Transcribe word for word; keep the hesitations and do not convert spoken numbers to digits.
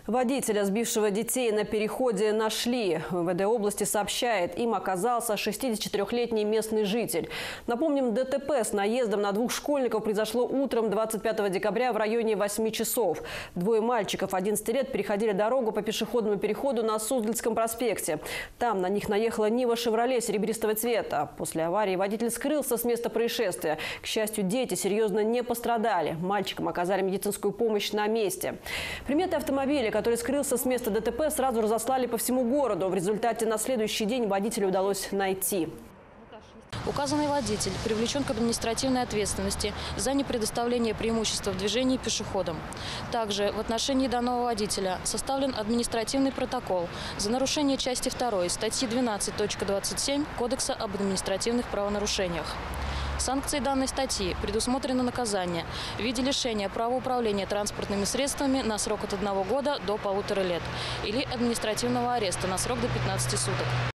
Водителя, сбившего детей на переходе, нашли. МВД области сообщает, им оказался шестидесятичетырёхлетний местный житель. Напомним, ДТП с наездом на двух школьников произошло утром двадцать пятого декабря в районе восьми часов. Двое мальчиков одиннадцати лет переходили дорогу по пешеходному переходу на Суздальском проспекте. Там на них наехала Нива «Шевроле» серебристого цвета. После аварии водитель скрылся с места происшествия. К счастью, дети серьезно не пострадали. Мальчикам оказали медицинскую помощь на месте. Приметы автомобиля, который скрылся с места ДТП, сразу разослали по всему городу. В результате на следующий день водителя удалось найти. Указанный водитель привлечен к административной ответственности за непредоставление преимущества в движении пешеходам. Также в отношении данного водителя составлен административный протокол за нарушение части второй статьи двенадцать точка двадцать семь Кодекса об административных правонарушениях. Санкцией данной статьи предусмотрено наказание в виде лишения права управления транспортными средствами на срок от одного года до полутора лет или административного ареста на срок до пятнадцати суток.